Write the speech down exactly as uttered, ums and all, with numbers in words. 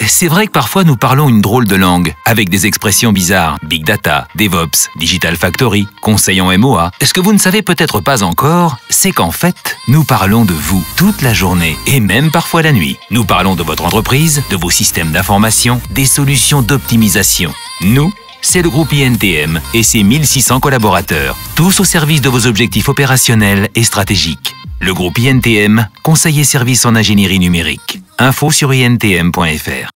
c'est vrai que parfois nous parlons une drôle de langue, avec des expressions bizarres, Big Data, DevOps, Digital Factory, conseil en M O A. Ce que vous ne savez peut-être pas encore, c'est qu'en fait, nous parlons de vous toute la journée et même parfois la nuit. Nous parlons de votre entreprise, de vos systèmes d'information, des solutions d'optimisation. Nous, c'est le groupe I N T M et ses mille six cents collaborateurs, tous au service de vos objectifs opérationnels et stratégiques. Le groupe I N T M, conseiller service en ingénierie numérique. Info sur I N T M point F R.